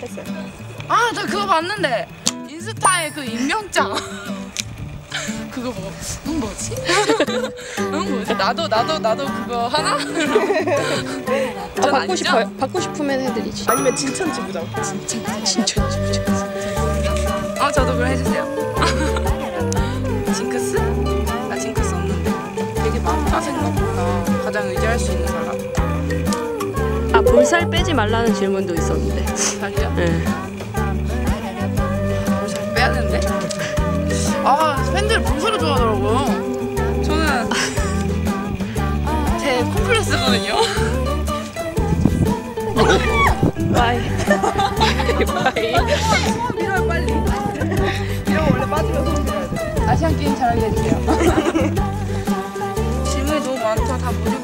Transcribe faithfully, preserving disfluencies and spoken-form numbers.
했어요. 아, 저 그거 봤는데 인스타에 그 임명장 그거 뭐, 응 뭐지? 응 뭐지? 나도 나도 나도 그거 하나? 아, 받고 아니죠? 싶어요. 받고 싶으면 해드리지. 아니면 진천지부장. 진짜 진짜 진짜. 어, 저도 그럼 해주세요. 징크스? 나 징크스 없는데. 되게 많다 생각보다. 가장 의지할 수 있는 사람. 아, 볼살 빼지 말라는 질문도 있었는데. 살이요? 네. 볼살 빼야 되는데? 아, 팬들 볼살을 좋아하더라고요. 저는 제 콤플렉스거든요. 바이. 바이. 이럴 빨리. 이런 거 원래 빠지면 손 들어야 돼. 아시안 게임 잘하게 해주세요. 질문이 너무 많다. 다 모르겠어.